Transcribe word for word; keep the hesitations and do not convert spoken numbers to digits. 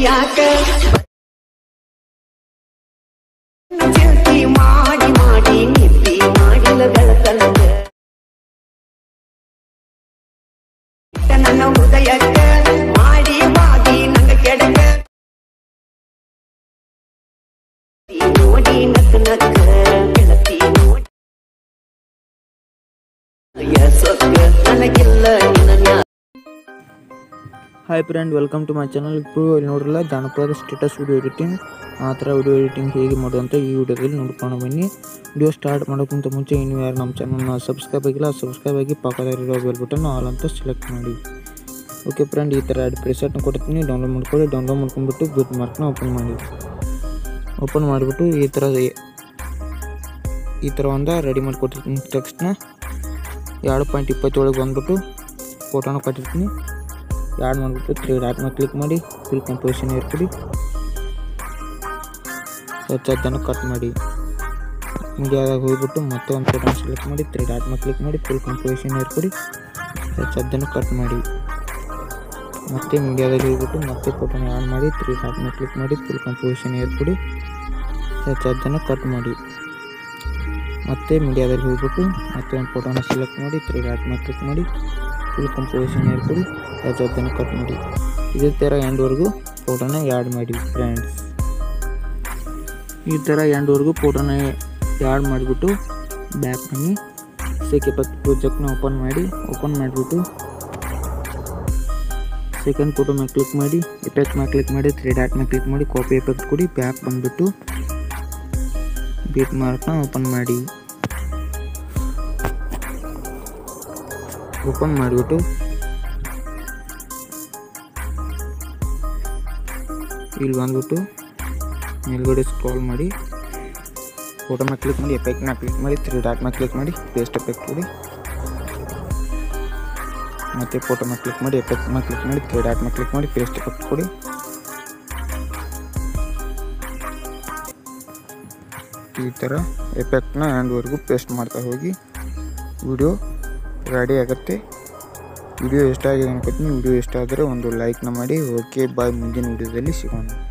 ಯಾಕ ಚಿಂತಿ ಮಾಡಿ ಮಾಡಿ ನಿದ್ದಿ ಮಾಡಿಲ್ಲ ಬೆಳತನಕ ನನ್ನ ಹೃದಯಕ್ಕ ಮಾಡಿ ಬಾಗಿ ನಂಗ ಕೆಡಕ ನೋಡಿ ನಕ್ಕ ನಕ್ಕ ಗೆಳತಿ ನೋಡಿ ಸೊಕ್ಕ ನನಗಿಲ್ಲ ನಿನ್ನ. Hi friend, welcome to my channel. ఇప్పుడు ನೋಡ್ರಲ್ಲ ಜಾನಪದ ಸ್ಟೇಟಸ್ ವಿಡಿಯೋ ಎಡಿಟಿಂಗ್, ಆ ಥರ ವಿಡಿಯೋ ಎಡಿಟಿಂಗ್ ಹೇಗೆ ಮಾಡೋದಂತ ಈ ವಿಡಿಯೋದಲ್ಲಿ ನೋಡ್ಕೊಂಡು ಬನ್ನಿ. ವಿಡಿಯೋ ಸ್ಟಾರ್ಟ್ ಮಾಡೋಕ್ಕಿಂತ ಮುಂಚೆ ಇನ್ನು ಯಾರು ನಮ್ಮ ಚಾನಲ್ನ ಸಬ್ಸ್ಕ್ರೈಬ್ ಆಗಿಲ್ಲ ಸಬ್ಸ್ಕ್ರೈಬ್ ಆಗಿ ಪಕ್ಕದಲ್ಲಿರೋ ಬೆಲ್ ಬಟನ್ ಆಲ್ ಅಂತ ಸೆಲೆಕ್ಟ್ ಮಾಡಿ. ಓಕೆ ಫ್ರೆಂಡ್, ಈ ಥರ ಎರಡು ಪ್ರಿಸೆಟ್ನ ಕೊಡ್ತೀನಿ, ಡೌನ್ಲೋಡ್ ಮಾಡ್ಕೊಳ್ಳಿ. ಡೌನ್ಲೋಡ್ ಮಾಡ್ಕೊಂಡ್ಬಿಟ್ಟು ಬೂಟ್ ಮಾರ್ಕ್ನ ಓಪನ್ ಮಾಡಿ. ಓಪನ್ ಮಾಡಿಬಿಟ್ಟು ಈ ಥರ ಈ ಥರ ಒಂದು ರೆಡಿ ಮಾಡಿಕೊಟ್ಟಿರ್ತೀನಿ ಟೆಕ್ಸ್ಟ್ನ. ಎರಡು ಪಾಯಿಂಟ್ ಇಪ್ಪತ್ತೇಳಿಗೆ ಬಂದ್ಬಿಟ್ಟು ಫೋಟೋನ ಕೊಟ್ಟಿರ್ತೀನಿ. ಆ್ಯಡ್ ಮಾಡಿಬಿಟ್ಟು ತ್ರೀ ಡಾಟ್ನ ಕ್ಲಿಕ್ ಮಾಡಿ ಫುಲ್ ಕಂಪೋಸಿಷನ್ ಏರ್ಕೊಡಿ. ಸ್ವಚ್ಛದನ್ನು ಕಟ್ ಮಾಡಿ. ಮೀಡಿಯಾದಾಗ ಹೋಗ್ಬಿಟ್ಟು ಮತ್ತೆ ಒಂದು ಫೋಟೋನ ಸೆಲೆಕ್ಟ್ ಮಾಡಿ ತ್ರೀ ಡಾಟ್ನ ಕ್ಲಿಕ್ ಮಾಡಿ ಫುಲ್ ಕಂಪೋಸಿಷನ್ ಏರ್ಕೊಡಿ. ಸ್ವಚ್ಛದನ್ನು ಕಟ್ ಮಾಡಿ. ಮತ್ತೆ ಮೀಡಿಯಾದಲ್ಲಿ ಹೋಗ್ಬಿಟ್ಟು ಮತ್ತೆ ಫೋಟೋನ ಆ್ಯಡ್ ಮಾಡಿ ತ್ರೀ ಡಾಟ್ನ ಕ್ಲಿಕ್ ಮಾಡಿ ಫುಲ್ ಕಂಪೋಸಿಷನ್ ಏರ್ಕೊಡಿ. ಸ್ವಚ್ಛದನ್ನು ಕಟ್ ಮಾಡಿ. ಮತ್ತೆ ಮೀಡಿಯಾದಲ್ಲಿ ಹೋಗ್ಬಿಟ್ಟು ಮತ್ತೆ ಒಂದು ಫೋಟೋನ ಸೆಲೆಕ್ಟ್ ಮಾಡಿ ತ್ರೀ ಡಾಟ್ನ ಕ್ಲಿಕ್ ಮಾಡಿ ಫುಲ್ ಕಂಪೋಸಿಷನ್ ಏರ್ಕೊಡಿ. ಸ್ವಚ್ಛದನ್ನು ಕಟ್ ಮಾಡಿ. ಇದೇ ಥರ ಎಂಡ್ವರೆಗೂ ಫೋಟೋನ ಆ್ಯಡ್ ಮಾಡಿ ಫ್ರೆಂಡ್ಸ್. ಈ ಥರ ಎಂಡ್ವರೆಗೂ ಫೋಟೋನ ಆ್ಯಡ್ ಮಾಡಿಬಿಟ್ಟು ಬ್ಯಾಕ್ ಬನ್ನಿ. ಶೇಕ್ ಎಫೆಕ್ಟ್ ಪ್ರಾಜೆಕ್ಟ್ನ ಓಪನ್ ಮಾಡಿ. ಓಪನ್ ಮಾಡಿಬಿಟ್ಟು ಸೆಕೆಂಡ್ ಫೋಟೋ ಮೇಲೆ ಕ್ಲಿಕ್ ಮಾಡಿ ಎಫೆಕ್ಟ್ ಮೇಲೆ ಕ್ಲಿಕ್ ಮಾಡಿ ತ್ರೀ ಡಾಟ್ ಮೇಲೆ ಕ್ಲಿಕ್ ಮಾಡಿ ಕಾಪಿ ಎಫೆಕ್ಟ್ ಕೊಡಿ. ಬ್ಯಾಕ್ ಬಂದುಬಿಟ್ಟು ಬೀಟ್ ಮಾರ್ಕ್ನ ಓಪನ್ ಮಾಡಿ. ಓಪನ್ ಮಾಡಿಬಿಟ್ಟು ಇಲ್ಲಿ ಬಂದ್ಬಿಟ್ಟು ಮೇಲ್ಗಡೆ ಸ್ಕ್ರಾಲ್ ಮಾಡಿ ಫೋಟೋ ಮೇಲೆ ಕ್ಲಿಕ್ ಮಾಡಿ ಎಫೆಕ್ಟ್ನ ಕ್ಲಿಕ್ ಮಾಡಿ ತ್ರೀ ಡಾಟ್ ಮೇಲೆ ಕ್ಲಿಕ್ ಮಾಡಿ ಪೇಸ್ಟ್ ಎಫೆಕ್ಟ್ ಕೊಡಿ. ಮತ್ತು ಫೋಟೋ ಮೇಲೆ ಕ್ಲಿಕ್ ಮಾಡಿ ಎಫೆಕ್ಟ್ ಮೇಲೆ ಕ್ಲಿಕ್ ಮಾಡಿ ತ್ರೀ ಡಾಟ್ ಮೇಲೆ ಕ್ಲಿಕ್ ಮಾಡಿ ಪೇಸ್ಟ್ ಎಫೆಕ್ಟ್ ಕೊಡಿ. ಈ ಥರ ಎಫೆಕ್ಟ್ನ ಎಂಡ್ವರೆಗೂ ಪೇಸ್ಟ್ ಮಾಡ್ತಾ ಹೋಗಿ ವಿಡಿಯೋ ರೆಡಿ ಆಗುತ್ತೆ. ವಿಡಿಯೋ ಇಷ್ಟ ಆಗಿದೆ ಅನ್ಕೋತೀನಿ. ವಿಡಿಯೋ ಇಷ್ಟ ಆದರೆ ಒಂದು ಲೈಕ್ನ ಮಾಡಿ. ಓಕೆ ಬಾಯ್, ಮುಂದಿನ ವಿಡಿಯೋದಲ್ಲಿ ಸಿಗೋಣ.